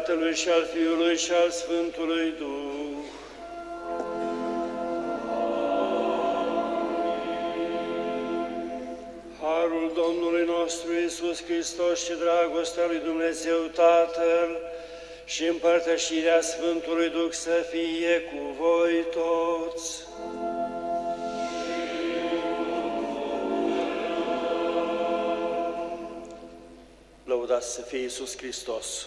Tatălui și al Fiului și al Sfântului Duh. Harul Domnului nostru Iisus Hristos și dragostea lui Dumnezeu Tatăl și împărtășirea Sfântului Duh să fie cu voi toți. Lăudați să fie Iisus Hristos!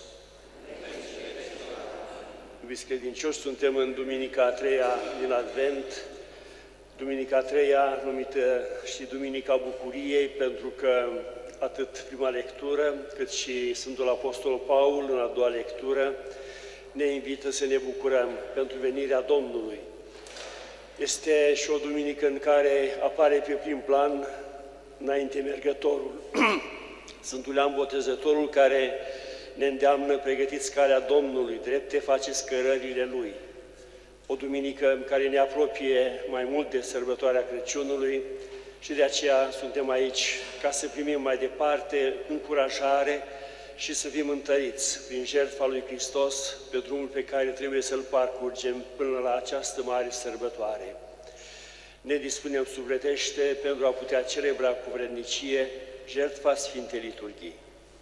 Iubiți credincioși, suntem în Duminica a treia din Advent, Duminica a treia numită și Duminica Bucuriei, pentru că atât prima lectură, cât și Sfântul Apostol Paul, în a doua lectură, ne invită să ne bucurăm pentru venirea Domnului. Este și o duminică în care apare pe prim plan înainte mergătorul, Sfântul Ioan Botezătorul, care ne îndeamnă: pregătiți calea Domnului, drepte faceți cărările Lui. O duminică care ne apropie mai mult de sărbătoarea Crăciunului și de aceea suntem aici ca să primim mai departe încurajare și să fim întăriți prin jertfa lui Hristos pe drumul pe care trebuie să-l parcurgem până la această mare sărbătoare. Ne dispunem sufletește pentru a putea celebra cu vrednicie jertfa Sfintei Liturghii.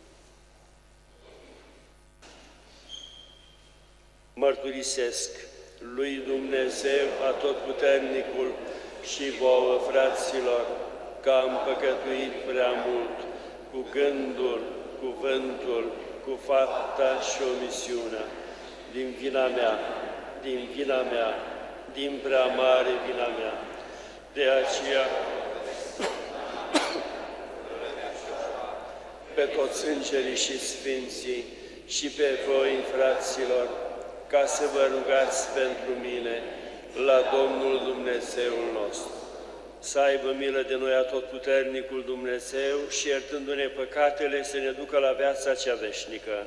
Mărturisesc lui Dumnezeu Atotputernicul și vouă, fraților, că am păcătuit prea mult cu gândul, cuvântul, cu fapta și omisiunea, din vina mea, din prea mare vina mea. De aceea, pe toți îngerii și sfinții și pe voi, fraților, ca să vă rugați pentru mine la Domnul Dumnezeul nostru. Să aibă milă de noi Atotputernicul Dumnezeu și, iertându-ne păcatele, să ne ducă la viața cea veșnică.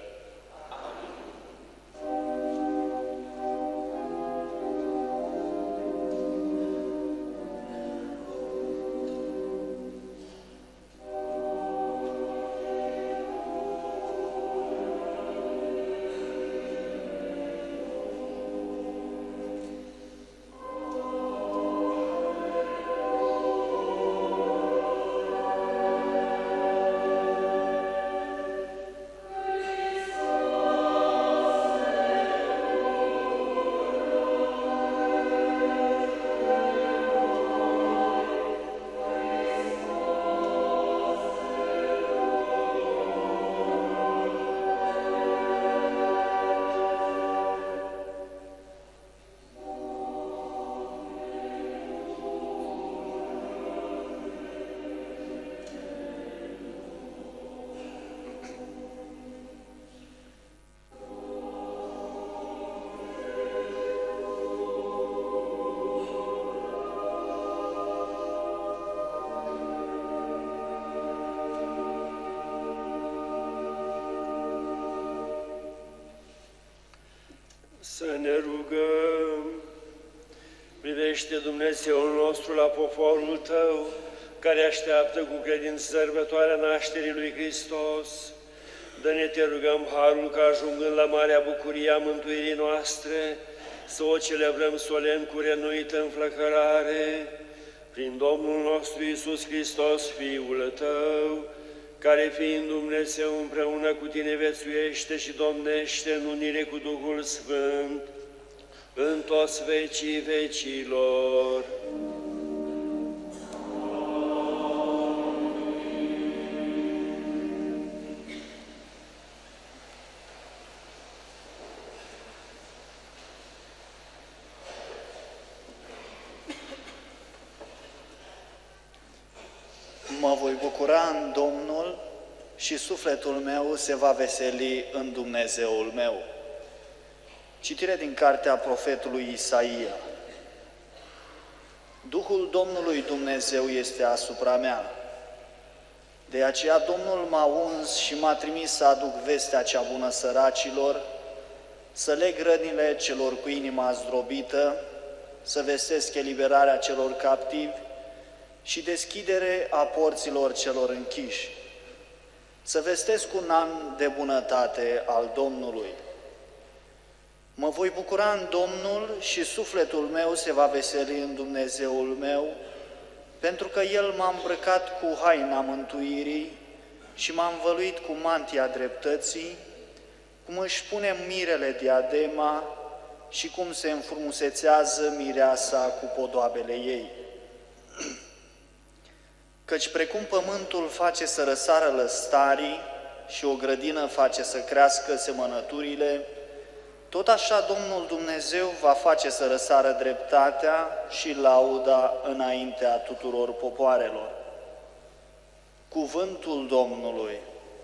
Să ne rugăm. Privește, Dumnezeul nostru, la poporul Tău, care așteaptă cu credință sărbătoarea nașterii lui Hristos. Dă-ne, te rugăm, harul că, ajungând la marea bucurie a mântuirii noastre, să o celebrăm solemn cu renuită înflăcărare, prin Domnul nostru Iisus Hristos, Fiul Tău, care, fiind Dumnezeu, împreună cu Tine viețuiește și domnește în unire cu Duhul Sfânt, în toți vecii vecilor. Mă voi bucura în Domnul și sufletul meu se va veseli în Dumnezeul meu. Citire din cartea profetului Isaia. Duhul Domnului Dumnezeu este asupra mea. De aceea Domnul m-a uns și m-a trimis să aduc vestea cea bună săracilor, să leg rănile celor cu inima zdrobită, să vestesc eliberarea celor captivi și deschidere a porților celor închiși, să vestesc un an de bunătate al Domnului Mă voi bucura în Domnul și sufletul meu se va veseli în Dumnezeul meu, pentru că El m-a îmbrăcat cu haina mântuirii și m-a învăluit cu mantia dreptății, cum își pune mirele diadema și cum se înfrumusețează mireasa cu podoabele ei. Căci precum pământul face să răsară lăstarii și o grădină face să crească semănăturile, tot așa Domnul Dumnezeu va face să răsară dreptatea și lauda înaintea tuturor popoarelor. Cuvântul Domnului.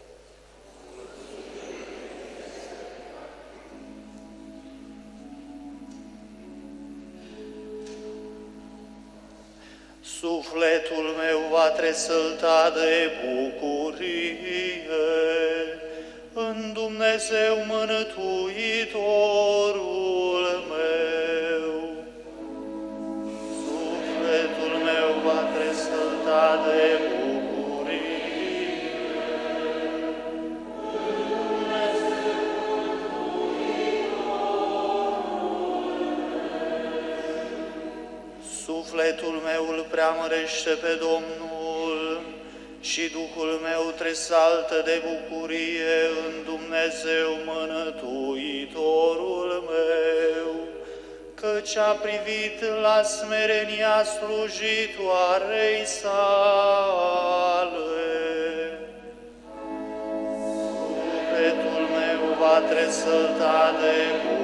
Sufletul meu va tresălta de bucurie în Dumnezeu mântuitorul meu. Sufletul meu va tresălta de bucurie în Dumnezeu mântuitorul. Sufletul meu îl preamărește pe Domnul și Duhul meu tresaltă de bucurie în Dumnezeu mântuitorul meu, căci a privit la smerenia slujitoarei sale. Sufletul meu va tresălta de bucurie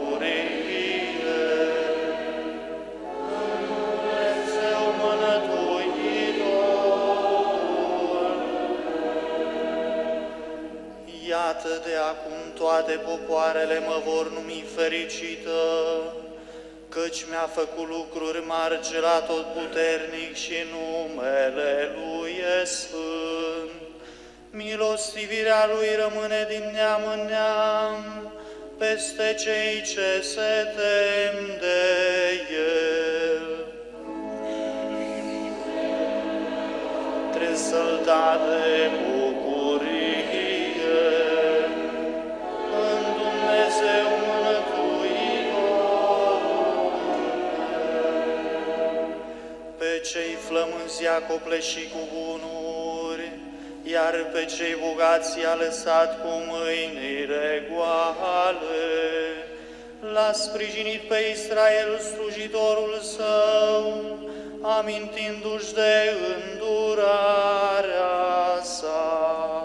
Iată, de acum toate popoarele mă vor numi fericită, căci mi-a făcut lucruri mari la Totputernic și numele Lui e sfânt. Milostivirea Lui rămâne din neam în neam peste cei ce se tem de El. Tresălta de Dumnezeu mântuitorul, pe cei flămânzi i-a copleșit cu bunuri, iar pe cei bogați i-a lăsat cu mâinile goale. L-a sprijinit pe Israel slujitorul său, amintindu-și de îndurarea sa.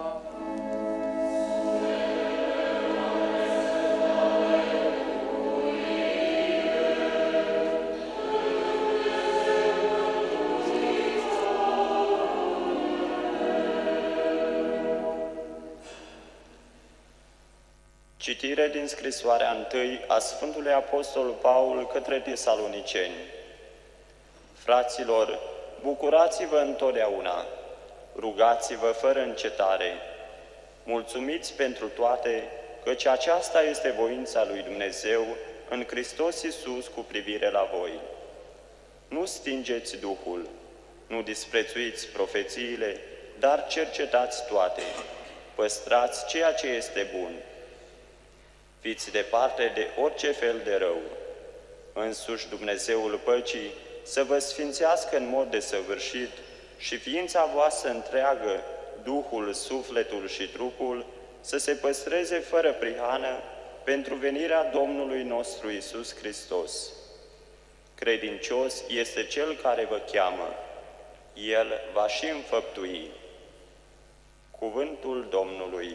Citire din scrisoarea întâi a Sfântului Apostol Paul către Tesaloniceni. Fraților, bucurați-vă întotdeauna, rugați-vă fără încetare, mulțumiți pentru toate, căci aceasta este voința lui Dumnezeu în Hristos Iisus cu privire la voi. Nu stingeți Duhul, nu disprețuiți profețiile, dar cercetați toate, păstrați ceea ce este bun. Fiți departe de orice fel de rău. Însuși Dumnezeul păcii să vă sfințească în mod desăvârșit și ființa voastră întreagă, Duhul, sufletul și trupul, să se păstreze fără prihană pentru venirea Domnului nostru Iisus Hristos. Credincios este Cel care vă cheamă. El va și înfăptui. Cuvântul Domnului.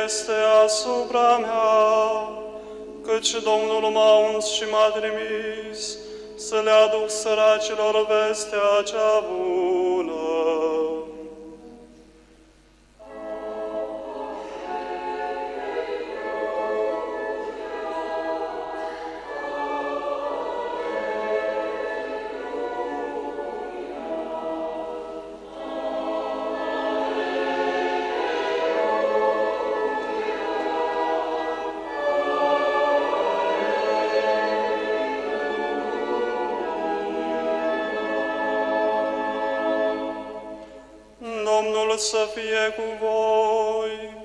este asupra mea, căci Domnul m-a uns și m-a trimis să le aduc săracilor vestea cea bună. Domnul să fie cu voi.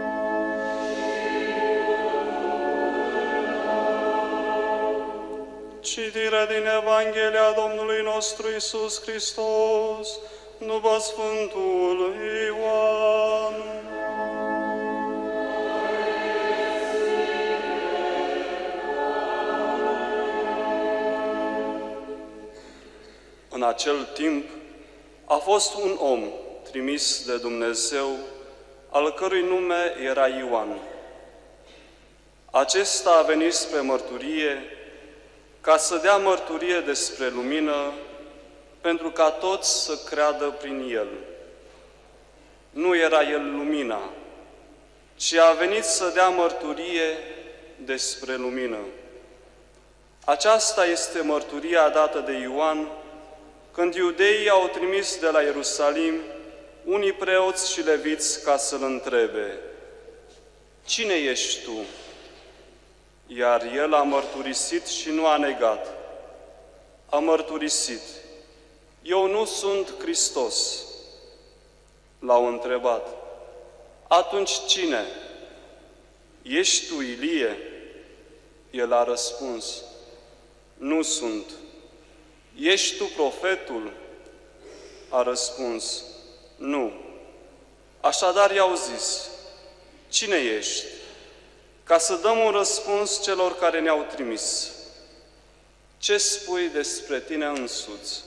Citire din Evanghelia Domnului nostru Iisus Hristos, după Sfântul Ioan. În acel timp a fost un om trimis de Dumnezeu, al cărui nume era Ioan. Acesta a venit spre mărturie, ca să dea mărturie despre lumină, pentru ca toți să creadă prin el. Nu era el lumina, ci a venit să dea mărturie despre lumină. Aceasta este mărturia dată de Ioan, când iudeii au trimis de la Ierusalim unii preoți și leviți ca să-l întrebe: „Cine ești tu?” Iar el a mărturisit și nu a negat. A mărturisit: „Eu nu sunt Hristos.” L-au întrebat: „Atunci cine? Ești tu Ilie?” El a răspuns: „Nu sunt.” „Ești tu profetul?” A răspuns: „Nu.” Așadar i-au zis: „Cine ești?” Ca să dăm un răspuns celor care ne-au trimis. „Ce spui despre tine însuți?”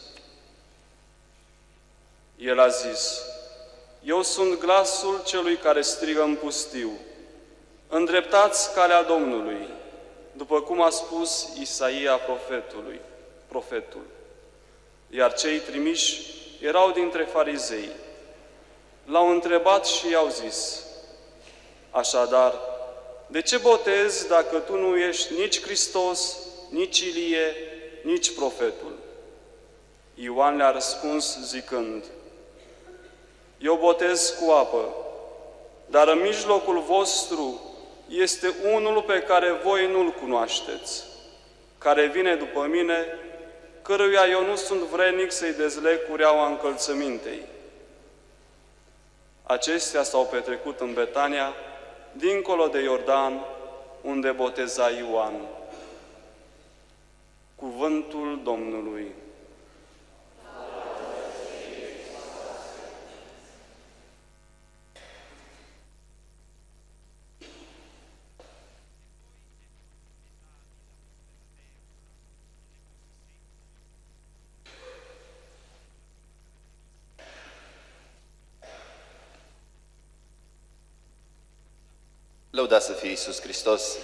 El a zis: „Eu sunt glasul celui care strigă în pustiu: îndreptați calea Domnului, după cum a spus Isaia profetul. Iar cei trimiși erau dintre farizei. L-au întrebat și i-au zis: „Așadar, de ce botezi dacă tu nu ești nici Hristos, nici Ilie, nici profetul?” Ioan le-a răspuns zicând: „Eu botez cu apă, dar în mijlocul vostru este unul pe care voi nu-l cunoașteți, care vine după mine, căruia eu nu sunt vrednic să-i dezleg cureaua încălțămintei.” Acestea s-au petrecut în Betania, dincolo de Iordan, unde boteza Ioan. Cuvântul Domnului. Lăudați să fie Iisus Hristos!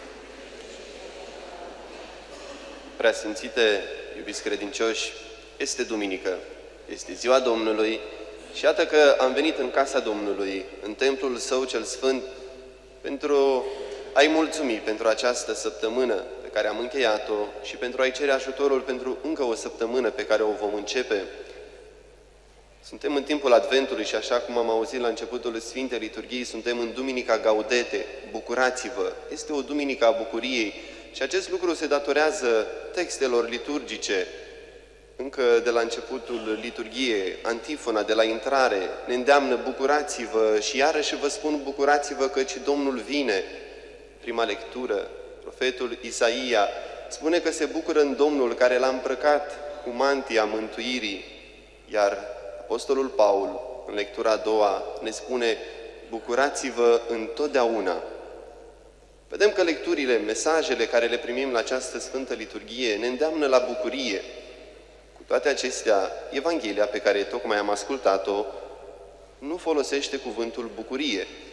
Preasfințite, iubiți credincioși, este duminică, este ziua Domnului și iată că am venit în casa Domnului, în templul Său cel Sfânt, pentru a-i mulțumi pentru această săptămână pe care am încheiat-o și pentru a-i cere ajutorul pentru încă o săptămână pe care o vom începe. Suntem în timpul Adventului și, așa cum am auzit la începutul Sfintei Liturghiei, suntem în Duminica Gaudete, bucurați-vă! Este o duminică a bucuriei și acest lucru se datorează textelor liturgice. Încă de la începutul liturghiei, antifona de la intrare ne îndeamnă: bucurați-vă, și iarăși vă spun bucurați-vă căci Domnul vine. Prima lectură, profetul Isaia spune că se bucură în Domnul care l-a îmbrăcat cu mantia mântuirii, iar Apostolul Paul, în lectura a doua, ne spune: bucurați-vă întotdeauna. Vedem că lecturile, mesajele care le primim la această Sfântă Liturghie ne îndeamnă la bucurie. Cu toate acestea, Evanghelia pe care tocmai am ascultat-o nu folosește cuvântul bucurie.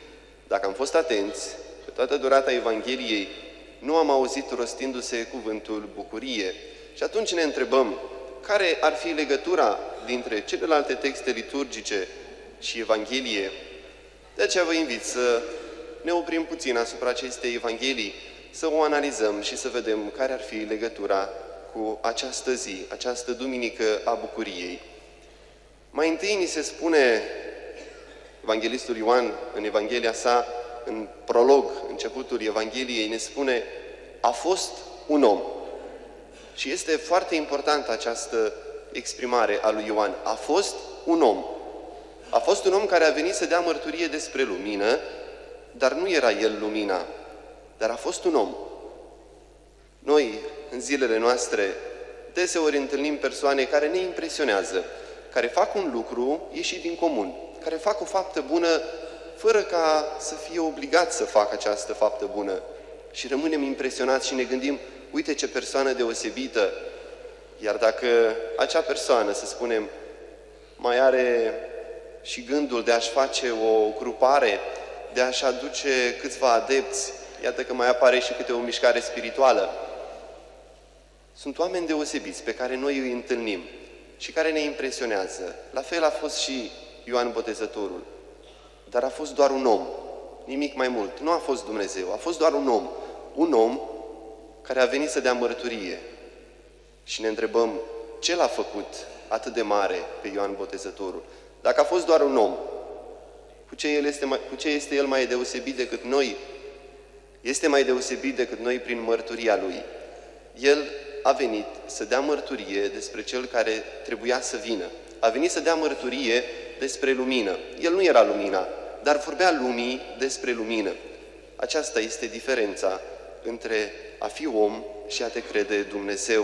Dacă am fost atenți, pe toată durata Evangheliei nu am auzit rostindu-se cuvântul bucurie. Și atunci ne întrebăm, care ar fi legătura dintre celelalte texte liturgice și Evanghelie? De aceea vă invit să ne oprim puțin asupra acestei Evanghelii, să o analizăm și să vedem care ar fi legătura cu această zi, această duminică a bucuriei. Mai întâi ni se spune, Evanghelistul Ioan, în Evanghelia sa, în prolog, începutul Evangheliei, ne spune, a fost un om. Și este foarte importantă această exprimare a lui Ioan. A fost un om. A fost un om care a venit să dea mărturie despre lumină, dar nu era el lumina, dar a fost un om. Noi, în zilele noastre, deseori întâlnim persoane care ne impresionează, care fac un lucru ieșit din comun, care fac o faptă bună fără ca să fie obligați să facă această faptă bună. Și rămânem impresionați și ne gândim, uite ce persoană deosebită. Iar dacă acea persoană, să spunem, mai are și gândul de a-și face o grupare, de a-și aduce câțiva adepți, iată că mai apare și câte o mișcare spirituală. Sunt oameni deosebiți pe care noi îi întâlnim și care ne impresionează. La fel a fost și Ioan Botezătorul. Dar a fost doar un om, nimic mai mult. Nu a fost Dumnezeu, a fost doar un om. Un om care a venit să dea mărturie. Și ne întrebăm, ce l-a făcut atât de mare pe Ioan Botezătorul? Dacă a fost doar un om, cu ce este el mai deosebit decât noi? Este mai deosebit decât noi prin mărturia lui. El a venit să dea mărturie despre cel care trebuia să vină. A venit să dea mărturie despre lumină. El nu era lumina, dar vorbea lumii despre lumină. Aceasta este diferența între a fi om și a te crede Dumnezeu.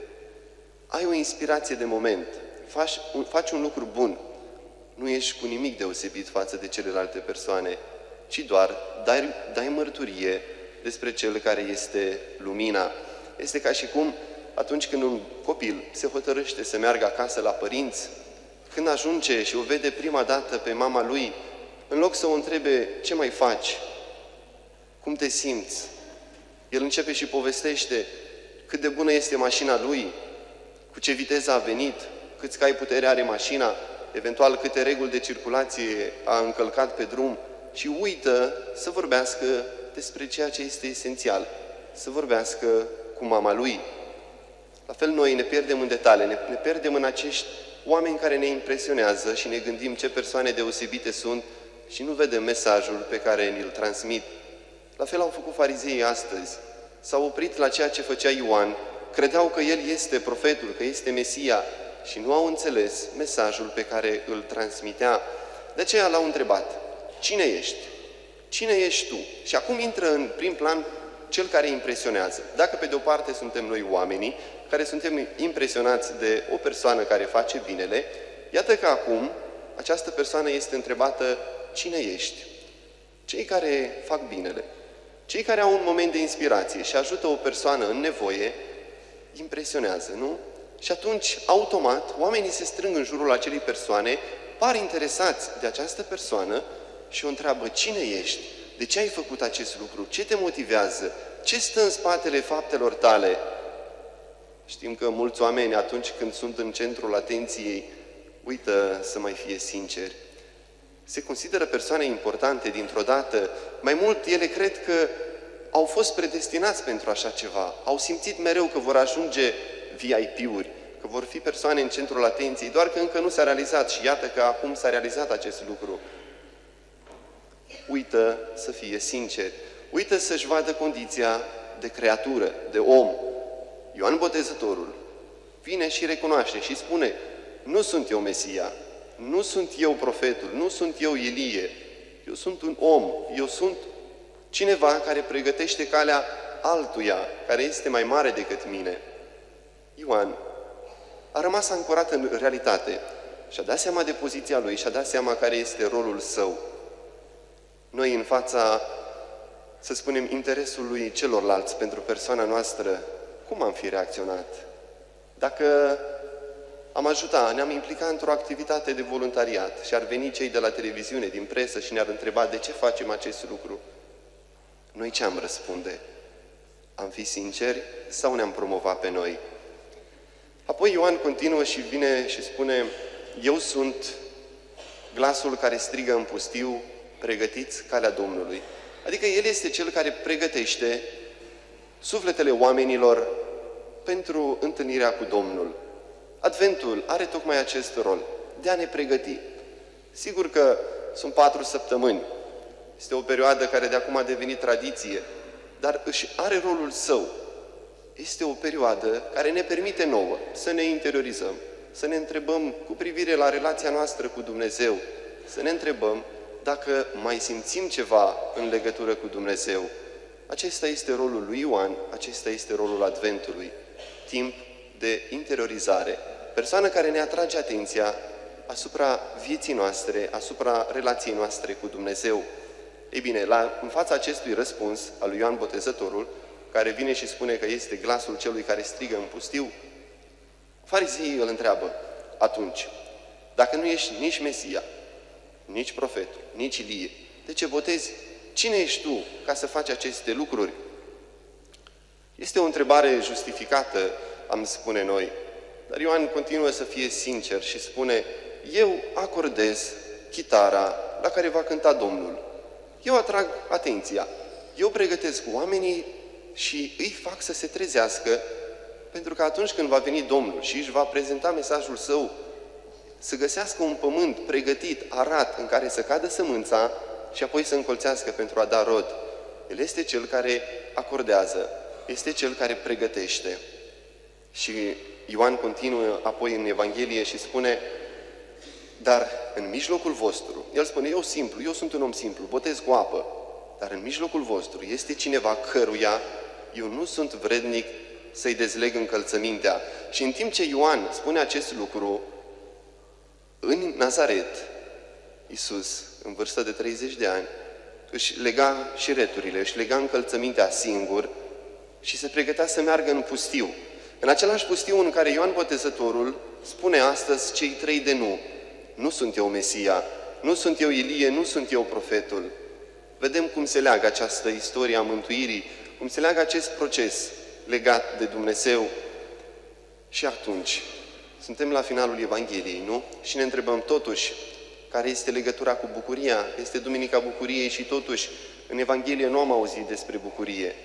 Ai o inspirație de moment, faci un lucru bun, nu ești cu nimic deosebit față de celelalte persoane, ci doar dai mărturie despre cel care este lumina. Este ca și cum atunci când un copil se hotărăște să meargă acasă la părinți, când ajunge și o vede prima dată pe mama lui, în loc să o întrebe, ce mai faci? Cum te simți? El începe și povestește cât de bună este mașina lui, cu ce viteză a venit, câți cai putere are mașina, eventual câte reguli de circulație a încălcat pe drum și uită să vorbească despre ceea ce este esențial, să vorbească cu mama lui. La fel noi ne pierdem în detalii, ne pierdem în acești oameni care ne impresionează și ne gândim ce persoane deosebite sunt și nu vedem mesajul pe care ni-l transmit. La fel au făcut farizeii astăzi. S-au oprit la ceea ce făcea Ioan, credeau că el este profetul, că este Mesia și nu au înțeles mesajul pe care îl transmitea. De aceea l-au întrebat, cine ești? Cine ești tu? Și acum intră în prim plan cel care impresionează. Dacă pe de o parte suntem noi oamenii, care suntem impresionați de o persoană care face binele, iată că acum această persoană este întrebată, cine ești? Cei care fac binele, cei care au un moment de inspirație și ajută o persoană în nevoie, impresionează, nu? Și atunci, automat, oamenii se strâng în jurul acelei persoane, par interesați de această persoană și o întreabă, cine ești? De ce ai făcut acest lucru? Ce te motivează? Ce stă în spatele faptelor tale? Știm că mulți oameni, atunci când sunt în centrul atenției, uită să mai fie sinceri. Se consideră persoane importante dintr-o dată. Mai mult, ele cred că au fost predestinați pentru așa ceva. Au simțit mereu că vor ajunge VIP-uri, că vor fi persoane în centrul atenției, doar că încă nu s-a realizat și iată că acum s-a realizat acest lucru. Uită să fie sinceri, uită să-și vadă condiția de creatură, de om. Ioan Botezătorul vine și recunoaște și spune, nu sunt eu Mesia, nu sunt eu profetul, nu sunt eu Ilie, eu sunt un om, eu sunt cineva care pregătește calea altuia, care este mai mare decât mine. Ioan a rămas ancorat în realitate și-a dat seama de poziția lui și-a dat seama care este rolul său. Noi, în fața, să spunem, interesului celorlalți pentru persoana noastră, cum am fi reacționat? Dacă am ajutat, ne-am implicat într-o activitate de voluntariat și ar veni cei de la televiziune, din presă și ne-ar întreba de ce facem acest lucru. Noi ce am răspunde? Am fi sinceri sau ne-am promovat pe noi? Apoi Ioan continuă și vine și spune: eu sunt glasul care strigă în pustiu, pregătiți calea Domnului. Adică El este Cel care pregătește sufletele oamenilor pentru întâlnirea cu Domnul. Adventul are tocmai acest rol, de a ne pregăti. Sigur că sunt 4 săptămâni, este o perioadă care de acum a devenit tradiție, dar își are rolul său. Este o perioadă care ne permite nouă să ne interiorizăm, să ne întrebăm cu privire la relația noastră cu Dumnezeu, să ne întrebăm dacă mai simțim ceva în legătură cu Dumnezeu. Acesta este rolul lui Ioan, acesta este rolul Adventului. Timp de interiorizare. Persoană care ne atrage atenția asupra vieții noastre, asupra relației noastre cu Dumnezeu. Ei bine, în fața acestui răspuns al lui Ioan Botezătorul, care vine și spune că este glasul celui care strigă în pustiu, farizeii îl întreabă: atunci, dacă nu ești nici Mesia, nici profetul, nici Ilie, de ce botezi? Cine ești tu ca să faci aceste lucruri? Este o întrebare justificată, am spune noi, dar Ioan continuă să fie sincer și spune: eu acordez chitara la care va cânta Domnul. Eu atrag atenția, eu pregătesc oamenii și îi fac să se trezească, pentru că atunci când va veni Domnul și își va prezenta mesajul Său, să găsească un pământ pregătit, arat, în care să cadă sămânța și apoi să încolțească pentru a da rod. El este Cel care acordează, este Cel care pregătește. Și Ioan continuă apoi în Evanghelie și spune: dar în mijlocul vostru, el spune: eu simplu, eu sunt un om simplu, botez cu apă, dar în mijlocul vostru este cineva căruia eu nu sunt vrednic să-i dezleg încălțămintea. Și în timp ce Ioan spune acest lucru, în Nazaret, Iisus, în vârstă de 30 de ani, își lega șireturile, își lega încălțămintea singur și se pregătea să meargă în pustiu. În același pustiu în care Ioan Botezătorul spune astăzi cei 3 de nu. Nu sunt eu Mesia, nu sunt eu Ilie, nu sunt eu profetul. Vedem cum se leagă această istorie a mântuirii, cum se leagă acest proces legat de Dumnezeu. Și atunci, suntem la finalul Evangheliei, nu? Și ne întrebăm totuși, care este legătura cu bucuria? Este Duminica Bucuriei și totuși, în Evanghelie nu am auzit despre bucurie.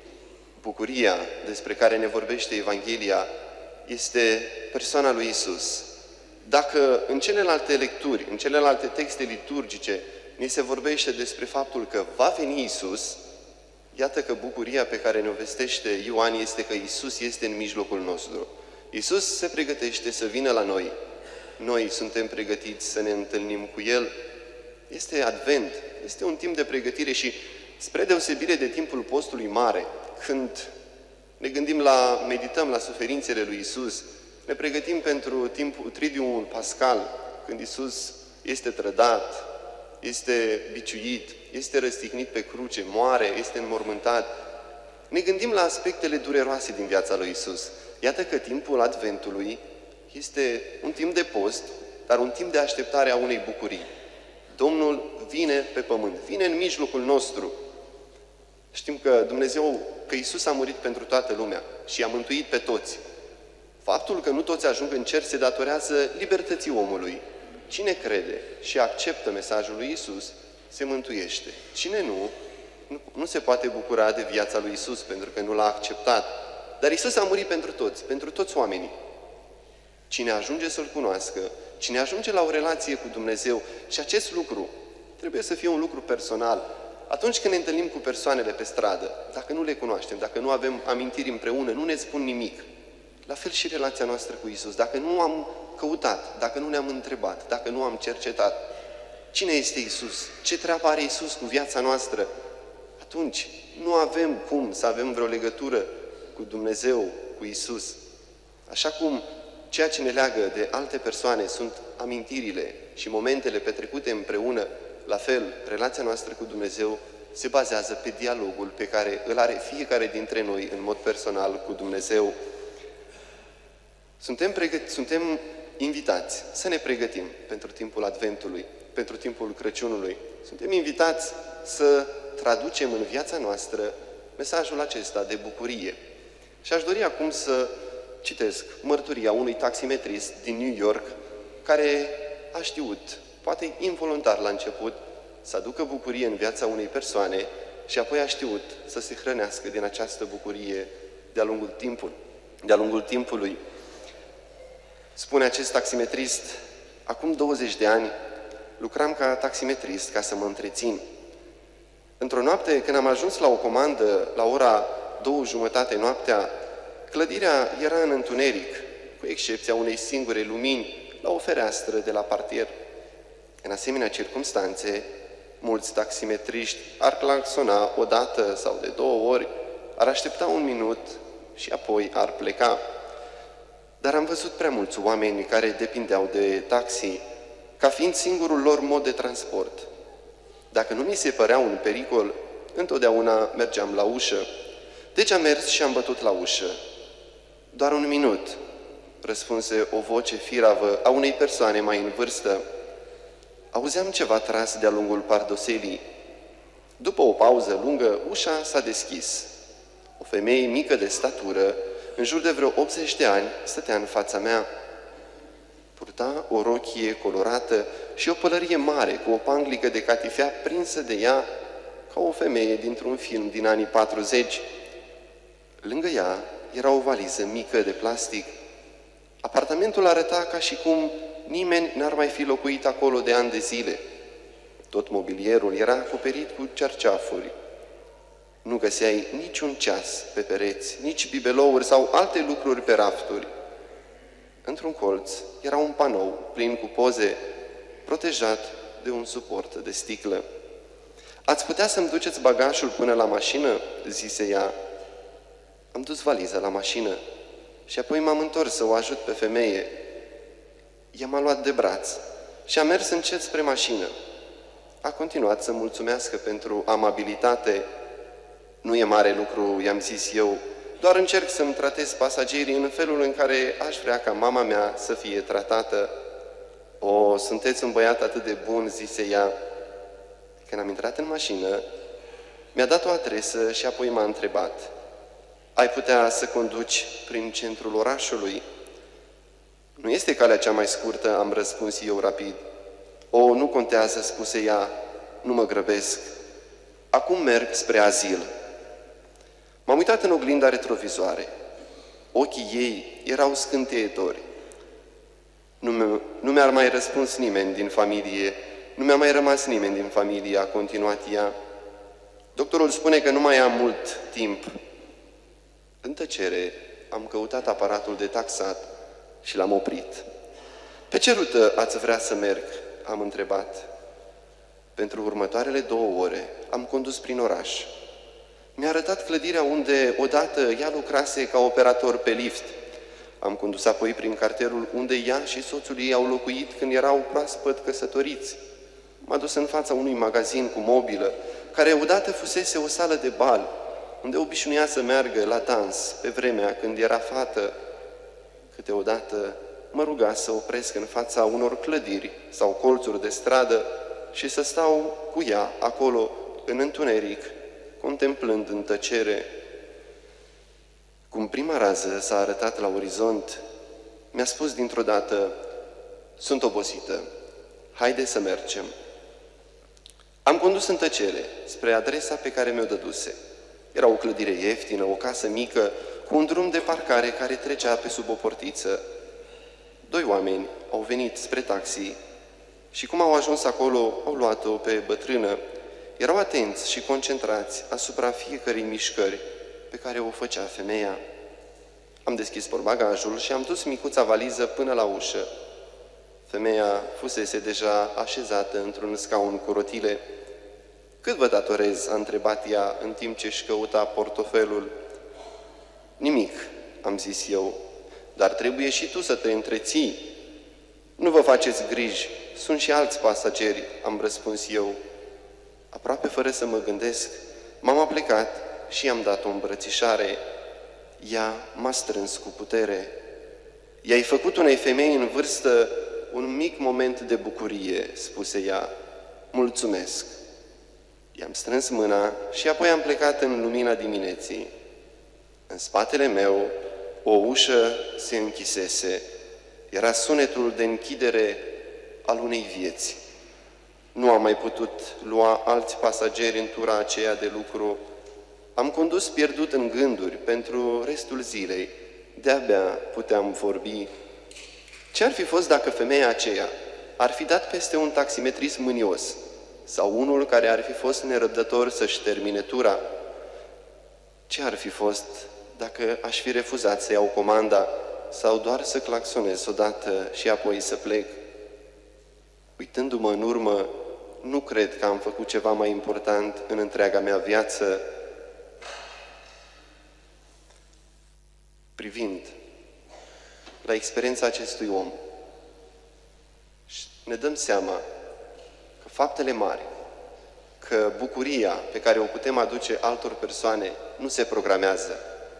Bucuria despre care ne vorbește Evanghelia este persoana lui Iisus. Dacă în celelalte lecturi, în celelalte texte liturgice, ni se vorbește despre faptul că va veni Iisus, iată că bucuria pe care ne-o vestește Ioan este că Iisus este în mijlocul nostru. Iisus se pregătește să vină la noi. Noi suntem pregătiți să ne întâlnim cu El. Este Advent, este un timp de pregătire și, spre deosebire de timpul postului mare, când ne gândim medităm la suferințele lui Iisus, ne pregătim pentru timpul Tridiumul Pascal, când Iisus este trădat, este biciuit, este răstignit pe cruce, moare, este înmormântat. Ne gândim la aspectele dureroase din viața lui Iisus. Iată că timpul Adventului este un timp de post, dar un timp de așteptare a unei bucurii. Domnul vine pe pământ, vine în mijlocul nostru. Știm că că Iisus a murit pentru toată lumea și i-a mântuit pe toți. Faptul că nu toți ajung în cer se datorează libertății omului. Cine crede și acceptă mesajul lui Iisus, se mântuiește. Cine nu se poate bucura de viața lui Iisus pentru că nu l-a acceptat. Dar Iisus a murit pentru toți oamenii. Cine ajunge să-L cunoască, cine ajunge la o relație cu Dumnezeu, și acest lucru trebuie să fie un lucru personal. Atunci când ne întâlnim cu persoanele pe stradă, dacă nu le cunoaștem, dacă nu avem amintiri împreună, nu ne spun nimic. La fel și relația noastră cu Iisus. Dacă nu am căutat, dacă nu ne-am întrebat, dacă nu am cercetat, cine este Iisus? Ce treabă are Iisus cu viața noastră? Atunci nu avem cum să avem vreo legătură cu Dumnezeu, cu Iisus. Așa cum ceea ce ne leagă de alte persoane sunt amintirile și momentele petrecute împreună, la fel, relația noastră cu Dumnezeu se bazează pe dialogul pe care îl are fiecare dintre noi în mod personal cu Dumnezeu. Suntem invitați să ne pregătim pentru timpul Adventului, pentru timpul Crăciunului. Suntem invitați să traducem în viața noastră mesajul acesta de bucurie. Și aș dori acum să citesc mărturia unui taximetrist din New York care a știut, poate involuntar la început, să aducă bucurie în viața unei persoane și apoi a știut să se hrănească din această bucurie de-a lungul timpului. Spune acest taximetrist: acum 20 de ani lucram ca taximetrist ca să mă întrețin. Într-o noapte, când am ajuns la o comandă la ora 2:30 noaptea, clădirea era în întuneric, cu excepția unei singure lumini la o fereastră de la parter. În asemenea circumstanțe, mulți taximetriști ar claxona o dată sau de 2 ori, ar aștepta 1 minut și apoi ar pleca. Dar am văzut prea mulți oameni care depindeau de taxi ca fiind singurul lor mod de transport. Dacă nu mi se părea un pericol, întotdeauna mergeam la ușă. Deci am mers și am bătut la ușă. Doar 1 minut, răspunse o voce firavă a unei persoane mai în vârstă. Auzeam ceva tras de-a lungul pardoselii. După o pauză lungă, ușa s-a deschis. O femeie mică de statură, în jur de vreo 80 de ani, stătea în fața mea. Purta o rochie colorată și o pălărie mare cu o panglică de catifea prinsă de ea ca o femeie dintr-un film din anii 40. Lângă ea era o valiză mică de plastic. Apartamentul arăta ca și cum nimeni n-ar mai fi locuit acolo de ani de zile. Tot mobilierul era acoperit cu cerceafuri. Nu găseai niciun ceas pe pereți, nici bibelouri sau alte lucruri pe rafturi. Într-un colț era un panou plin cu poze, protejat de un suport de sticlă. Ați putea să-mi duceți bagajul până la mașină?" zise ea. Am dus valiza la mașină și apoi m-am întors să o ajut pe femeie. Ea m-a luat de braț și a mers încet spre mașină. A continuat să mulțumească pentru amabilitate. Nu e mare lucru, i-am zis eu, doar încerc să-mi tratez pasagerii în felul în care aș vrea ca mama mea să fie tratată. O, sunteți un băiat atât de bun, zise ea. Când am intrat în mașină, mi-a dat o adresă și apoi m-a întrebat: ai putea să conduci prin centrul orașului? Nu este calea cea mai scurtă, am răspuns eu rapid. O, nu contează, spuse ea, nu mă grăbesc. Acum merg spre azil. M-am uitat în oglinda retrovizoare. Ochii ei erau scânteitori. Nu mi-a mai răspuns nimeni din familie, nu mi-a mai rămas nimeni din familie, a continuat ea. Doctorul spune că nu mai am mult timp. În tăcere am căutat aparatul de taxat și l-am oprit. Pe ce rută ați vrea să merg? Am întrebat. Pentru următoarele 2 ore am condus prin oraș. Mi-a arătat clădirea unde odată ea lucrase ca operator pe lift. Am condus apoi prin cartierul unde ea și soțul ei au locuit când erau proaspăt căsătoriți. M-a dus în fața unui magazin cu mobilă, care odată fusese o sală de bal, unde obișnuia să meargă la dans pe vremea când era fată. Câteodată mă ruga să opresc în fața unor clădiri sau colțuri de stradă și să stau cu ea acolo, în întuneric, contemplând în tăcere. Cum prima rază s-a arătat la orizont, mi-a spus dintr-o dată: sunt obosită, haide să mergem. Am condus în tăcere spre adresa pe care mi-o dăduse. Era o clădire ieftină, o casă mică, cu un drum de parcare care trecea pe sub o portiță. 2 oameni au venit spre taxi și cum au ajuns acolo, au luat-o pe bătrână. Erau atenți și concentrați asupra fiecărei mișcări pe care o făcea femeia. Am deschis portbagajul și am dus micuța valiză până la ușă. Femeia fusese deja așezată într-un scaun cu rotile. Cât vă datorez? A întrebat ea în timp ce își căuta portofelul. Nimic, am zis eu, dar trebuie și tu să te întreții. Nu vă faceți griji, sunt și alți pasageri, am răspuns eu. Aproape fără să mă gândesc, m-am aplecat și i-am dat o îmbrățișare. Ea m-a strâns cu putere. I-ai făcut unei femei în vârstă un mic moment de bucurie, spuse ea. Mulțumesc. I-am strâns mâna și apoi am plecat în lumina dimineții. În spatele meu, o ușă se închisese. Era sunetul de închidere al unei vieți. Nu am mai putut lua alți pasageri în tura aceea de lucru. Am condus pierdut în gânduri pentru restul zilei. De-abia puteam vorbi. Ce-ar fi fost dacă femeia aceea ar fi dat peste un taximetrist mânios sau unul care ar fi fost nerăbdător să-și termine tura? Ce ar fi fost dacă aș fi refuzat să iau comanda sau doar să claxonez odată și apoi să plec? Uitându-mă în urmă, nu cred că am făcut ceva mai important în întreaga mea viață. Privind la experiența acestui om, ne dăm seama că faptele mari, că bucuria pe care o putem aduce altor persoane nu se programează.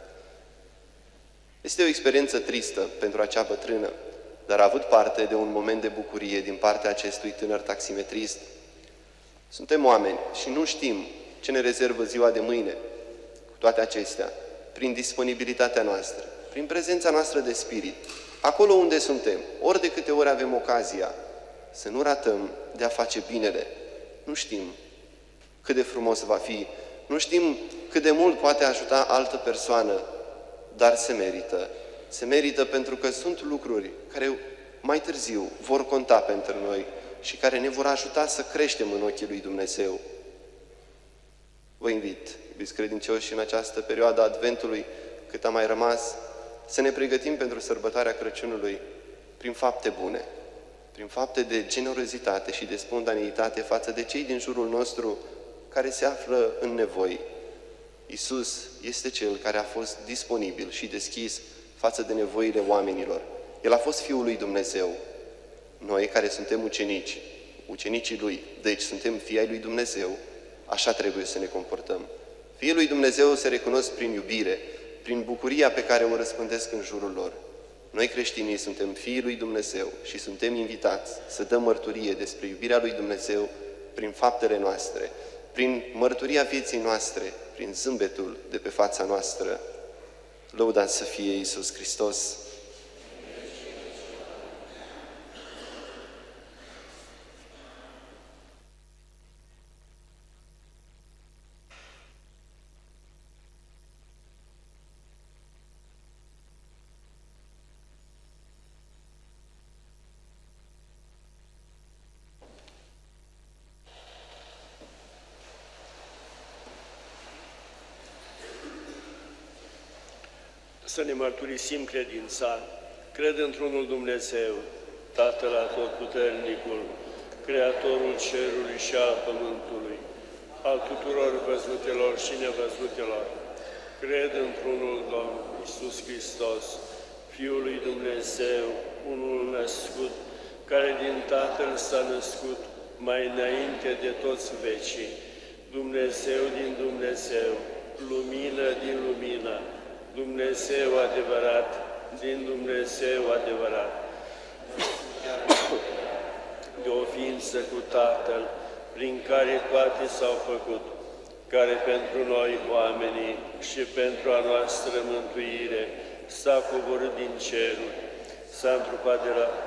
Este o experiență tristă pentru acea bătrână, dar a avut parte de un moment de bucurie din partea acestui tânăr taximetrist. Suntem oameni și nu știm ce ne rezervă ziua de mâine. Cu toate acestea, prin disponibilitatea noastră, prin prezența noastră de spirit, acolo unde suntem, ori de câte ori avem ocazia, să nu ratăm de a face binele. Nu știm cât de frumos va fi, nu știm cât de mult poate ajuta altă persoană, dar se merită. Se merită pentru că sunt lucruri care mai târziu vor conta pentru noi și care ne vor ajuta să creștem în ochii lui Dumnezeu. Vă invit, iubiți credincioși, în această perioadă a Adventului, cât a mai rămas, să ne pregătim pentru sărbătoarea Crăciunului prin fapte bune, prin fapte de generozitate și de spontaneitate față de cei din jurul nostru care se află în nevoi. Iisus este Cel care a fost disponibil și deschis față de nevoile oamenilor. El a fost Fiul lui Dumnezeu. Noi care suntem ucenici, ucenicii Lui, deci suntem fii ai lui Dumnezeu, așa trebuie să ne comportăm. Fiii lui Dumnezeu se recunosc prin iubire, prin bucuria pe care o răspândesc în jurul lor. Noi creștinii suntem fiii lui Dumnezeu și suntem invitați să dăm mărturie despre iubirea lui Dumnezeu prin faptele noastre, prin mărturia vieții noastre, prin zâmbetul de pe fața noastră. Lăudat să fie Iisus Hristos! Să ne mărturisim credința. Cred într-unul Dumnezeu, Tatăl Atotputernicul, Creatorul cerului și al pământului, al tuturor văzutelor și nevăzutelor. Cred într-unul Domn Iisus Hristos, Fiul lui Dumnezeu, unul născut, care din Tatăl s-a născut mai înainte de toți vecii, Dumnezeu din Dumnezeu, lumină din lumină, Dumnezeu adevărat, din Dumnezeu adevărat, de o ființă cu Tatăl, prin care toate s-au făcut, care pentru noi, oamenii, și pentru a noastră mântuire, s-a coborât din ceruri, s-a întrupat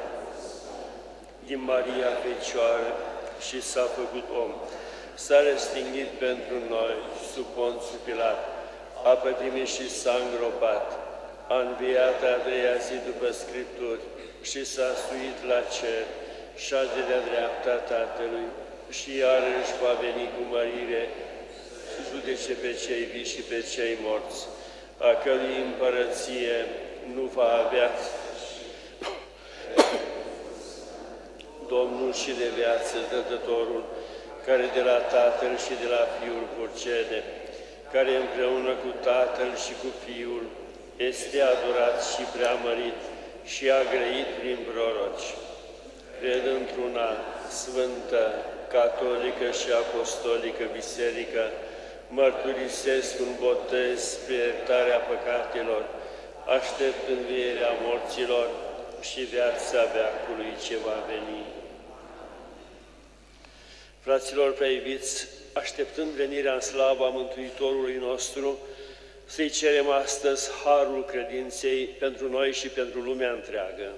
din Maria Fecioară și s-a făcut om, s-a răstignit pentru noi sub Ponțiu Pilat, a pătimit și s-a îngropat, a înviat a treia zi după Scripturi și s-a suit la cer, șade de-a dreapta Tatălui și iarăși va veni cu mărire, judece pe cei vii și pe cei morți, a cărui împărăție nu va avea Domnul și de viață Dătătorul, care de la Tatăl și de la Fiul procede, care împreună cu Tatăl și cu Fiul este adorat și preamărit și a grăit prin proroci. Cred într-una sfântă, catolică și apostolică biserică, mărturisesc un botez spre iertarea păcatelor, aștept învierea morților și viața veacului ce va veni. Fraților prea iubiți, așteptând venirea în slavă a Mântuitorului nostru, să-i cerem astăzi harul credinței pentru noi și pentru lumea întreagă.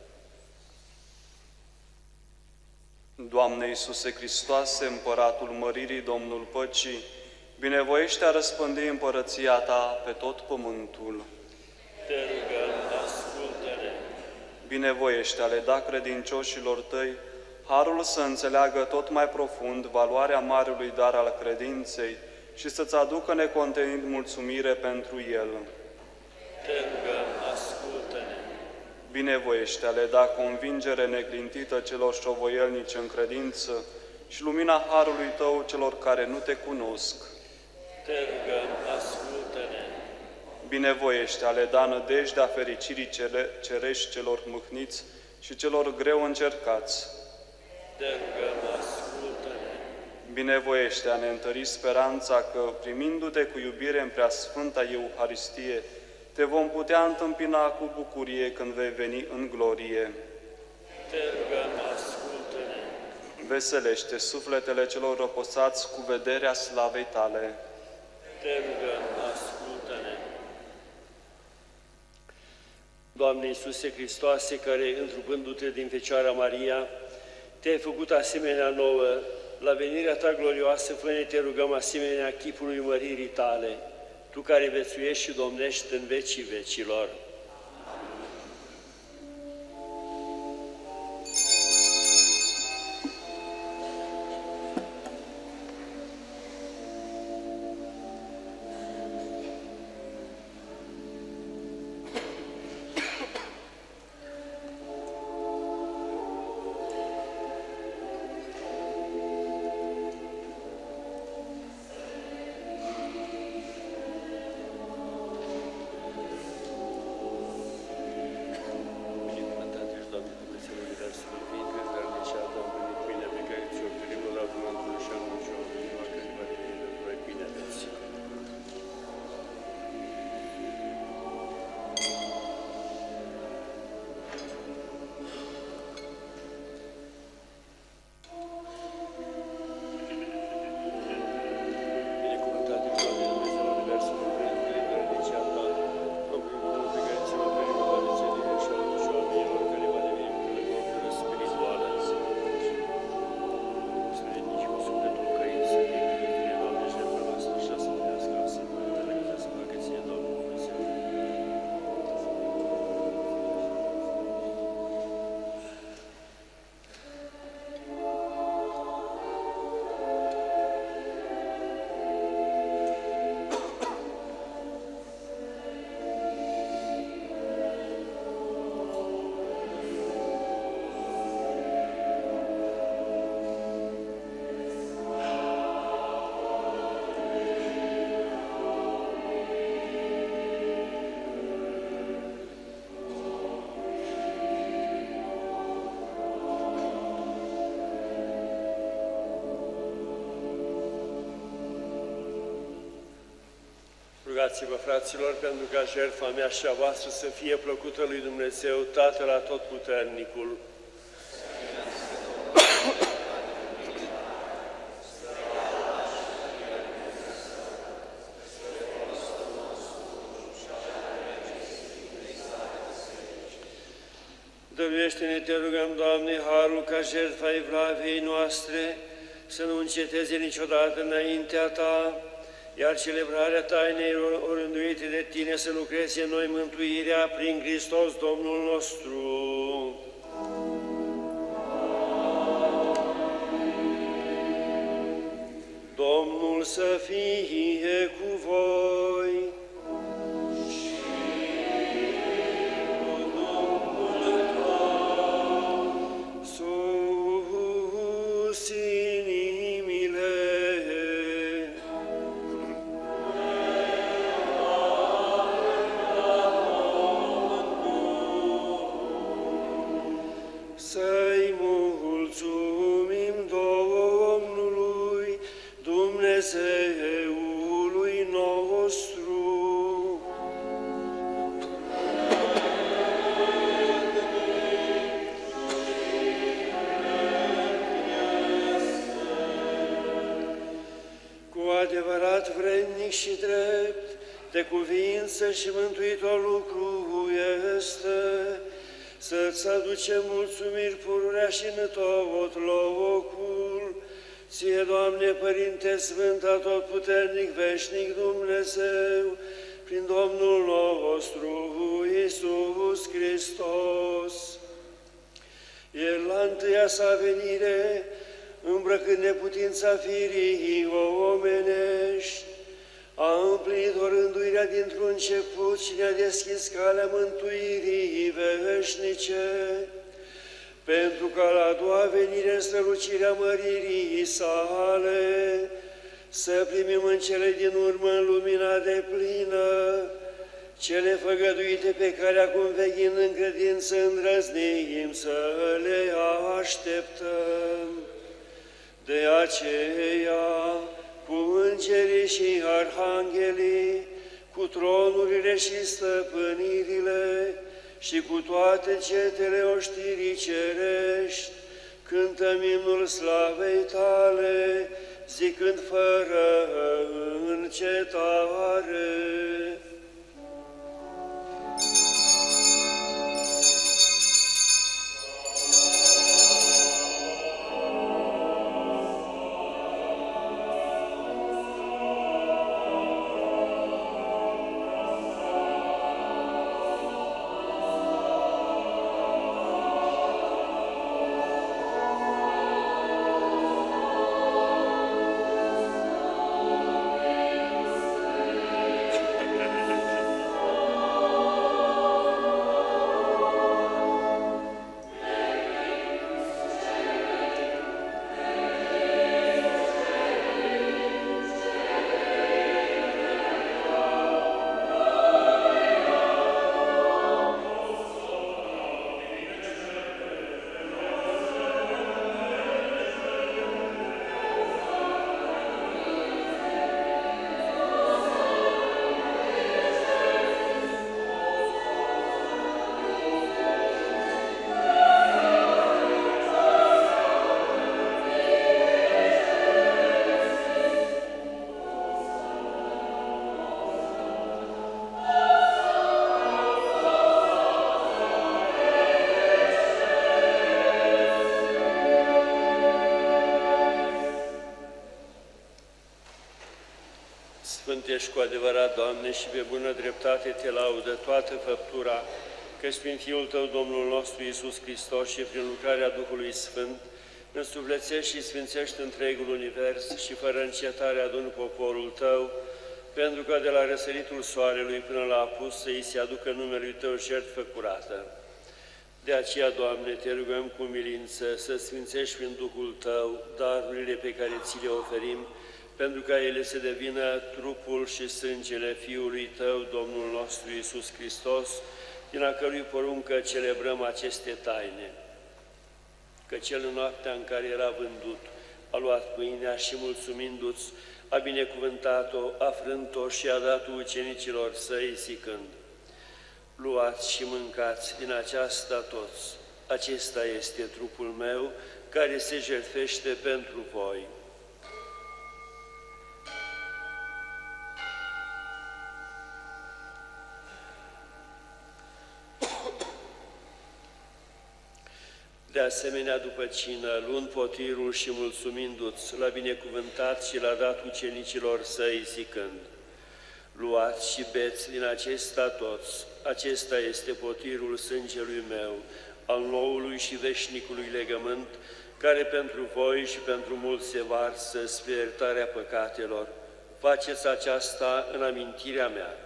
Doamne Iisuse Hristoase, Împăratul Măririi, Domnul Păcii, binevoiește a răspândi împărăția Ta pe tot pământul. Te rugăm, ascultă-ne! Binevoiește a le da credincioșilor Tăi harul să înțeleagă tot mai profund valoarea marelui dar al credinței și să-ți aducă necontenind mulțumire pentru el. Te rugăm, ascultă-ne! Binevoiește a le da convingere neclintită celor șovoielnici în credință și lumina harului Tău celor care nu Te cunosc. Te rugăm, ascultă-ne! Binevoiește a le da nădejdea fericirii cerești celor mâhniți și celor greu încercați. Te rugăm, ascultă-ne! Binevoiește a ne întări speranța că, primindu-Te cu iubire în preasfânta Euharistie, Te vom putea întâmpina cu bucurie când vei veni în glorie. Te rugăm, ascultă-ne! Veselește sufletele celor răposați cu vederea slavei Tale. Te rugăm, ascultă-ne! Doamne Iisuse Hristoase, care, întrupându-Te din Fecioara Maria, Te-ai făcut asemenea nouă, la venirea Ta glorioasă, fă-ne, Te rugăm, asemenea chipului măririi Tale, Tu care vețuiești și domnești în vecii vecilor. Rugați-vă, fraților, pentru ca jertfa mea și a voastră să fie plăcută lui Dumnezeu, Tatăl Atotputernicul. Dăruiește-ne, Te rugăm, Doamne, harul ca jertfa evlaviei noastre să nu înceteze niciodată înaintea Ta, iar celebrarea tainei orânduite de Tine să lucreze în noi mântuirea prin Hristos Domnul nostru. Domnul să fie cu voi. Sus inimile. Să-i mulțumim Domnului, Dumnezeului nostru. putință și mântuitor lucru este să-ți aducem mulțumiri pururea și în tot locul. Ție, Doamne, Părinte Sfânt, Atotputernic, Veșnic Dumnezeu, prin Domnul nostru Iisus Hristos. El la întâia sa venire, îmbrăcând neputința firii omenești, a împlinit o rânduirea dintr-un început și ne-a deschis calea mântuirii veșnice, pentru ca la a doua venire în strălucirea măririi sale, să primim în cele din urmă în lumina deplină, cele făgăduite pe care acum veghind în credință îndrăznim să le așteptăm. De aceea, cu îngerii și arhanghelii, cu tronurile și stăpânirile și cu toate cetele oștirii cerești, cântăm imnul slavei tale, zicând fără încetare. Ești cu adevărat, Doamne, și pe bună dreptate te laudă toată făptura, căci prin Fiul Tău, Domnul nostru Iisus Hristos, și prin lucrarea Duhului Sfânt, însuflețești și sfințești întregul univers și fără încetare aduni poporul Tău, pentru că de la răsăritul soarelui până la apus să îi se aducă numelui Tău jertfă curată. De aceea, Doamne, te rugăm cu milință să sfințești prin Duhul Tău darurile pe care ți le oferim, pentru ca ele să devină trupul și sângele Fiului Tău, Domnul nostru Iisus Hristos, din a cărui poruncă celebrăm aceste taine. Că Cel în noaptea în care era vândut, a luat pâinea și mulțumindu-ți, a binecuvântat-o, a frânt-o și a dat ucenicilor Săi, zicând: luați și mâncați din aceasta toți, acesta este trupul meu, care se jertfește pentru voi. De asemenea, după cină, luând potirul și mulțumindu-ți, l-a binecuvântat și l-a dat ucenicilor Săi, zicând: luați și beți din acesta toți, acesta este potirul sângelui meu, al noului și veșnicului legământ, care pentru voi și pentru mulți se varsă spre iertarea păcatelor. Faceți aceasta în amintirea mea.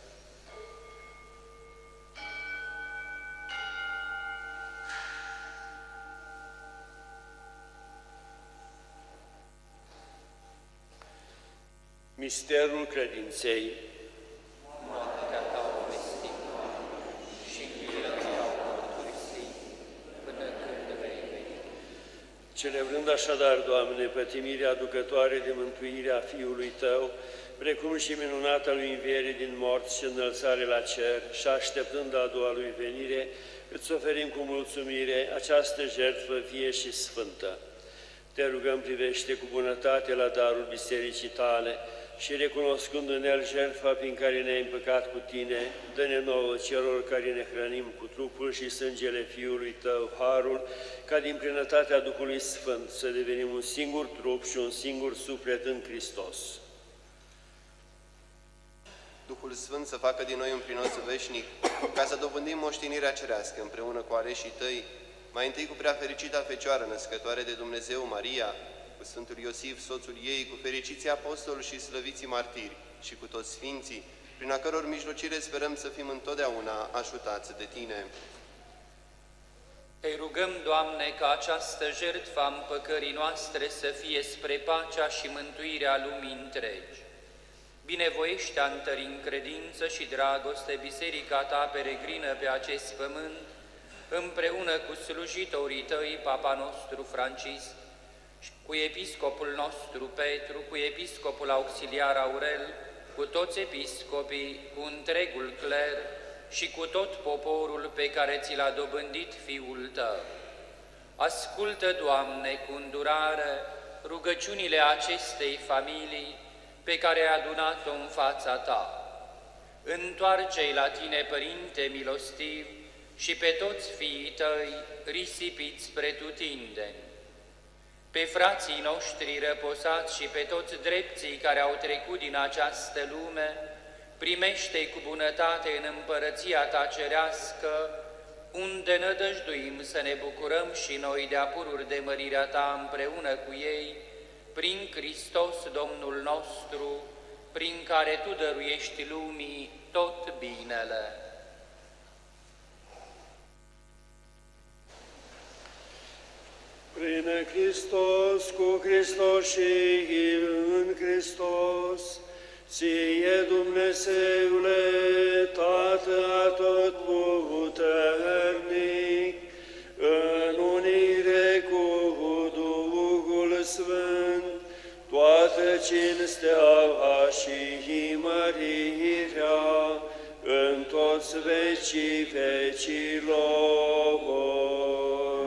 Misterul credinței. Moartea Ta o vestim și învierea Ta o mărturisim până când vei veni. Celebrând așadar, Doamne, pătimirea aducătoare de mântuirea Fiului Tău, precum și minunata Lui înviere din morți și înălțare la cer, și așteptând a doua Lui venire, îți oferim cu mulțumire această jertfă vie și sfântă. Te rugăm, privește cu bunătate la darul bisericii Tale, și recunoscând în El jertfa prin care ne-ai împăcat cu Tine, dă-ne nouă celor care ne hrănim cu trupul și sângele Fiului Tău, harul, ca din plinătatea Duhului Sfânt să devenim un singur trup și un singur suflet în Hristos. Duhul Sfânt să facă din noi un prinos veșnic, ca să dobândim moștenirea cerească împreună cu aleșii Tăi, mai întâi cu preafericita Fecioară născătoare de Dumnezeu, Maria, cu Sfântul Iosif, soțul ei, cu fericiții apostoli și slăviții martiri și cu toți sfinții, prin a căror mijlocire sperăm să fim întotdeauna ajutați de Tine. Te rugăm, Doamne, ca această jertfă a împăcării noastre să fie spre pacea și mântuirea lumii întregi. Binevoiește a întări în credință și dragoste Biserica Ta peregrină pe acest pământ, împreună cu slujitorii Tăi, Papa nostru Francisc, cu episcopul nostru Petru, cu episcopul auxiliar Aurel, cu toți episcopii, cu întregul cler și cu tot poporul pe care ți l-a dobândit Fiul Tău. Ascultă, Doamne, cu îndurare rugăciunile acestei familii pe care ai adunat-o în fața Ta. Întoarce-i la Tine, Părinte milostiv, și pe toți fiii Tăi risipiți pretutindeni. Pe frații noștri răposați și pe toți drepții care au trecut din această lume, primește-i cu bunătate în împărăția Ta cerească, unde nădăjduim să ne bucurăm și noi de apururi de mărirea Ta împreună cu ei, prin Hristos Domnul nostru, prin care Tu dăruiești lumii tot binele. Prin Hristos, cu Hristos și în Hristos, Ție, Dumnezeule, Tată atotputernic, în unire cu Duhul Sfânt, toată cinstea și mărirea în toți vecii vecilor.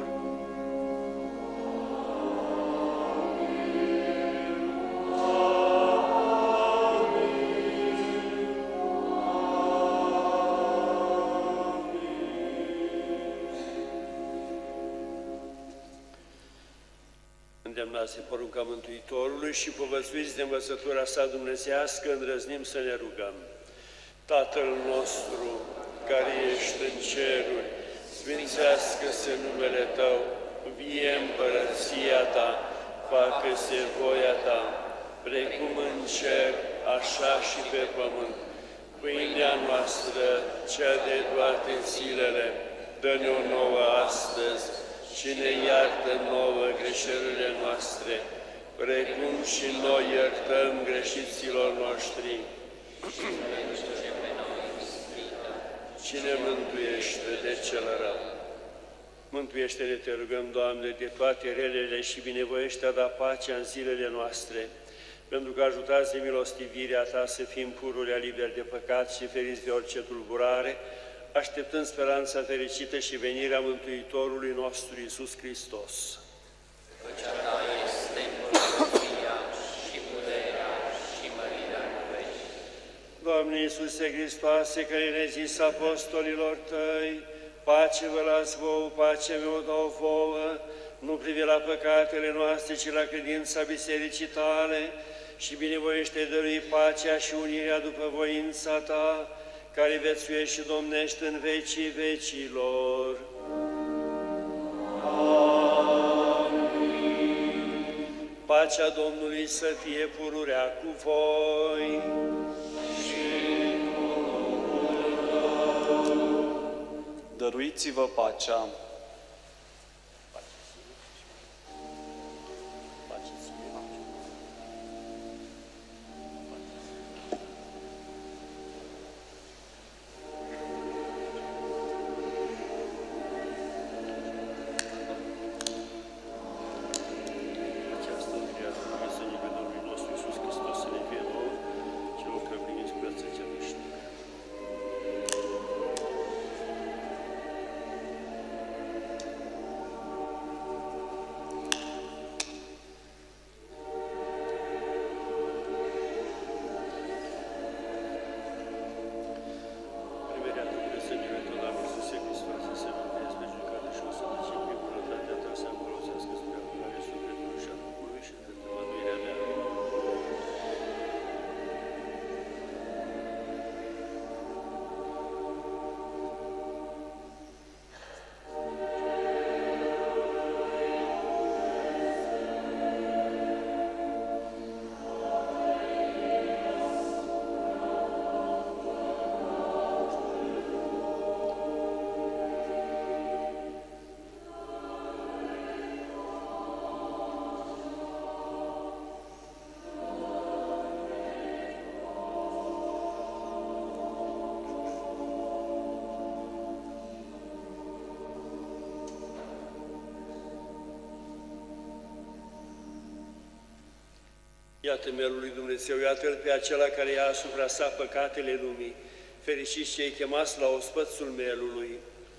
Îndemnați de porunca Mântuitorului și povățuiți de învățătura sa dumnezească, îndrăznim să ne rugăm. Tatăl nostru, care ești în ceruri, sfințească-se numele Tău, vie împărăția Ta, facă-se voia Ta, precum în cer, așa și pe pământ. Pâinea noastră, cea de toate zilele, dă-ne-o nouă astăzi, și ne iartă nouă greșelile noastre, precum și noi iertăm greșiților noștri. Cine mântuiește de cel rău? Mântuiește-ne, te rugăm, Doamne, de toate relele și binevoiește a da pacea în zilele noastre, pentru că ajutați de milostivirea Ta să fim pururea liberi de păcat și feriți de orice tulburare, așteptând speranța fericită și venirea Mântuitorului nostru Iisus Hristos. Căci a Ta este împărăția și puterea și mărirea în veci. Doamne Iisuse Hristoase, care ne-ai zis apostolilor Tăi, pace vă las vouă, pace mi-o dau vouă, nu privi la păcatele noastre, ci la credința Bisericii Tale, și binevoiește dărui pacea și unirea după voința Ta, care viețuiești și domnești în vecii vecilor. Amin. Pacea Domnului să fie pururea cu voi. Dăruiți-vă pacea. Iată mielul lui Dumnezeu, iată-L pe acela care ia asupra sa păcatele lumii. Fericiți cei chemați la ospățul mielului.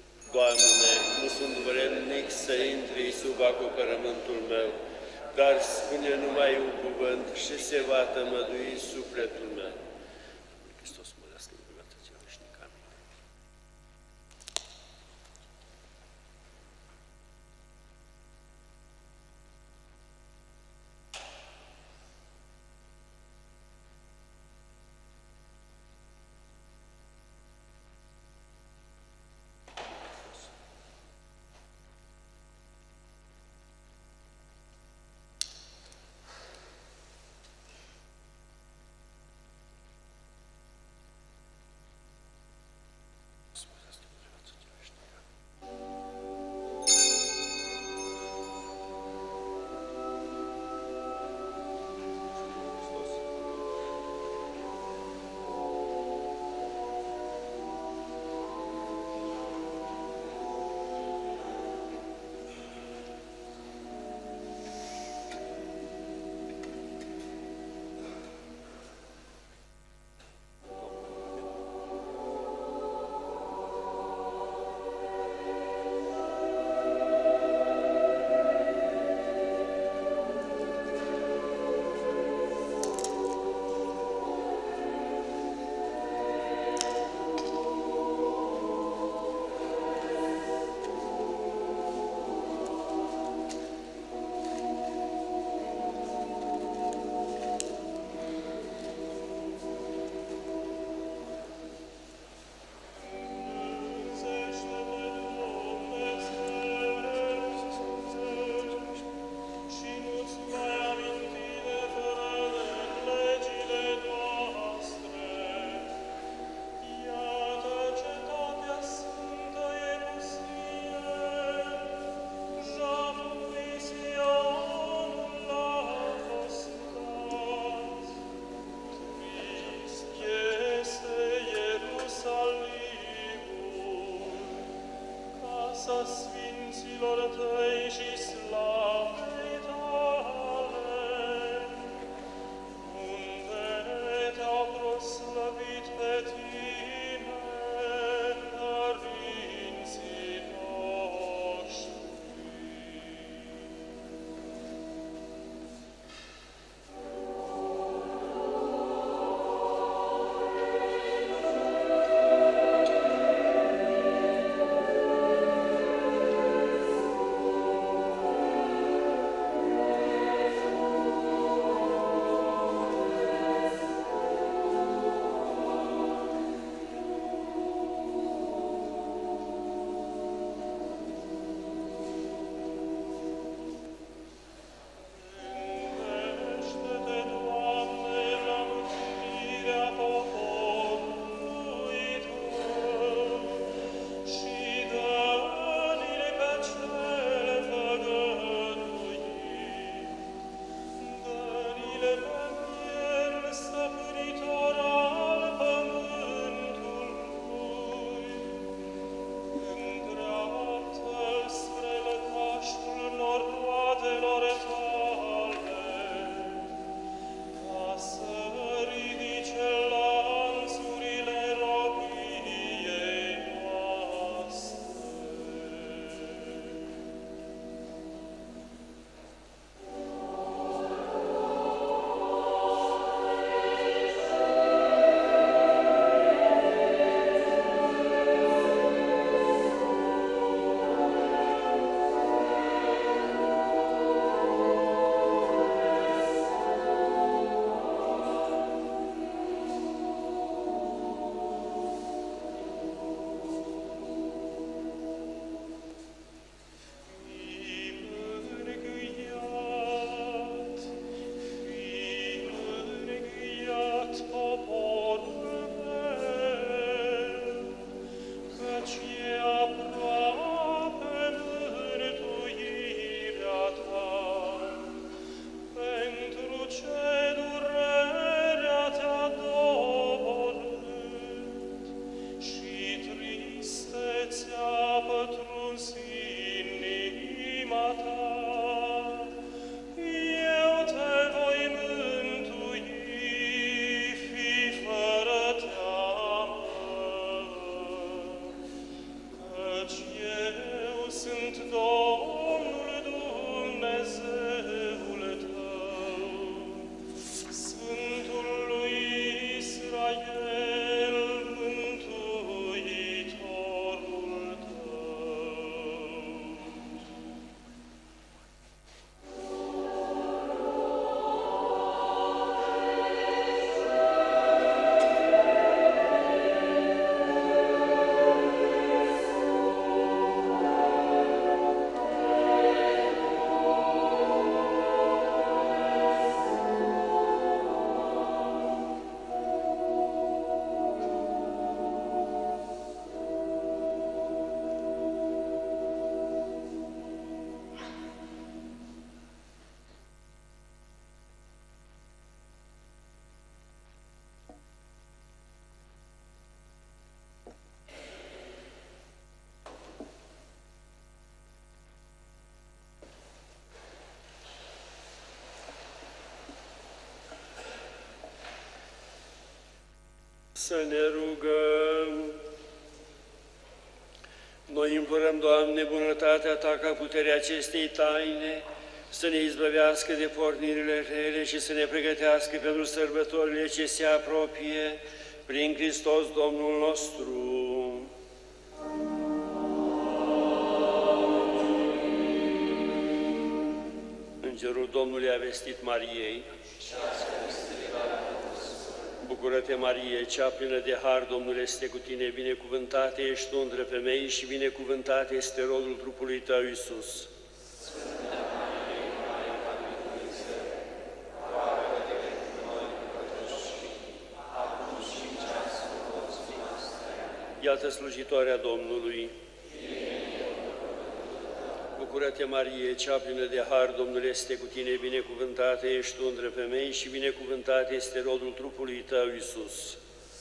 Doamne, nu sunt vrednic să intri sub acoperământul meu, dar spune numai un cuvânt și se va tămădui sufletul meu. Hristos mărească în viața cea veșnică. Amin. Eu te voi mântua. sunt Domnul Dumnezeul tău, Sfântul lui Israel, Mântuitorul tău. Să ne rugăm. Noi implorăm, Doamne, bunătatea Ta ca puterea acestei taine să ne izbăvească de pornirile rele și să ne pregătească pentru sărbătorile ce se apropie prin Hristos Domnul nostru. Îngerul Domnului a vestit Mariei: Bucură-te, Marie, cea plină de har, Domnul este cu tine, binecuvântată ești tu între femei și binecuvântat este rodul trupului tău, Iisus. Iată slujitoarea Domnului. Bucură-te, Marie, cea plină de har, Domnul este cu tine, binecuvântată ești tu între femei și binecuvântat este rodul trupului tău, Iisus.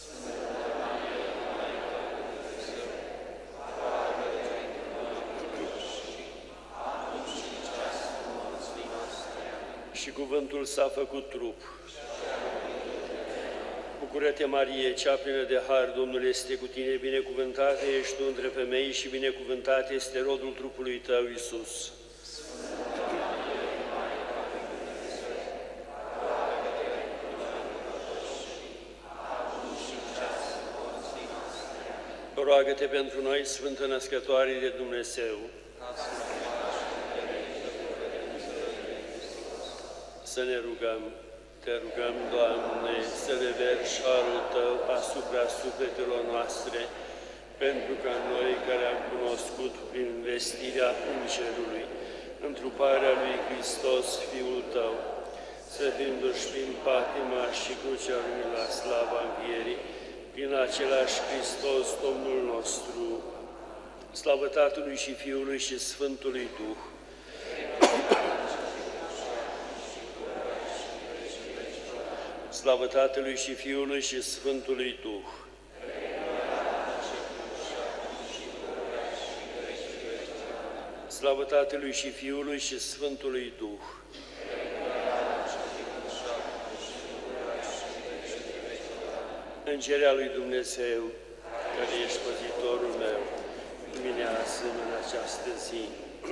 Și cuvântul s-a făcut trup. Bucură-te, Marie, cea plină de har, Domnul este cu tine, binecuvântată ești tu între femei și binecuvântat este rodul trupului tău, Iisus. Roagă-te pentru noi, Sfântă Născătoare de Dumnezeu. Să ne rugăm. Te rugăm, Doamne, să ne vergi harul Tău asupra sufletelor noastre, pentru ca noi care am cunoscut prin vestirea Îngerului întruparea lui Hristos, Fiul Tău, să fim duși prin patima și crucea Lui la slava învierii, prin același Hristos, Domnul nostru, slavă Tatălui și Fiului și Sfântului Duh. Slavă Tatălui și Fiului și Sfântului Duh. Slavă Tatălui și Fiului și Sfântului Duh. Îngerea lui Dumnezeu, care ești păzitorul meu, luminează în această zi.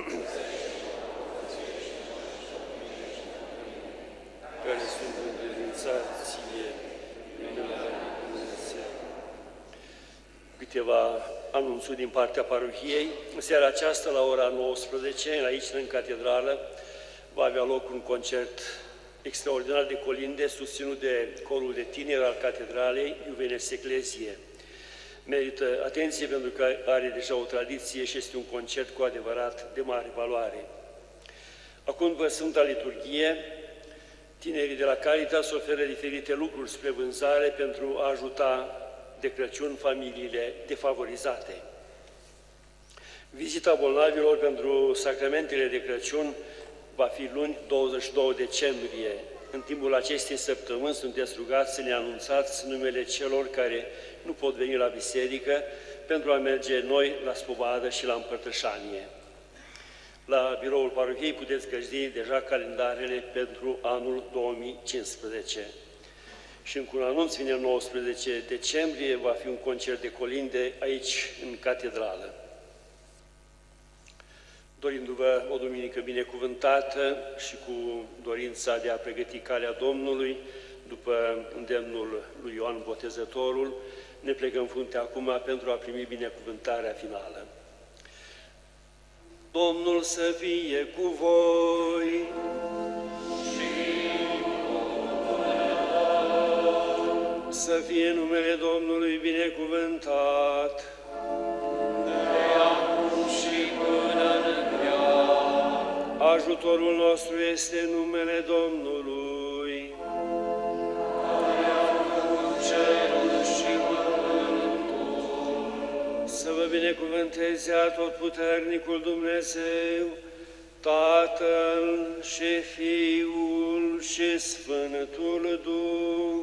Care sunt încredințați ție, numele lui Dumnezeu. Câteva anunțuri din partea parohiei. În seara aceasta, la ora 19, aici, în catedrală, va avea loc un concert extraordinar de colinde, susținut de corul de tineri al catedralei Iuvenes Ecclesiae. Merită atenție pentru că are deja o tradiție și este un concert cu adevărat de mare valoare. Acum, după Sfânta Liturghie, tinerii de la Caritas oferă diferite lucruri spre vânzare pentru a ajuta de Crăciun familiile defavorizate. Vizita bolnavilor pentru sacramentele de Crăciun va fi luni, 22 decembrie. În timpul acestei săptămâni sunteți rugați să ne anunțați numele celor care nu pot veni la biserică pentru a merge noi la spovadă și la împărtășanie. La biroul parohiei puteți găsi deja calendarele pentru anul 2015. Și încă un anunț, vine 19 decembrie, va fi un concert de colinde aici, în catedrală. dorindu-vă o duminică binecuvântată și cu dorința de a pregăti calea Domnului, după îndemnul lui Ioan Botezătorul, ne plecăm fruntea acum pentru a primi binecuvântarea finală. Domnul să fie cu voi! Să fie numele Domnului binecuvântat! Ajutorul nostru este numele Domnului. Să vă binecuvânteze Atotputernicul Dumnezeu, Tatăl și Fiul și Sfântul Duh.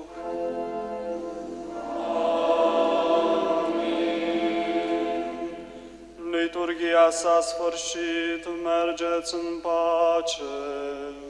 Liturghia s-a sfârșit, mergeți în pace.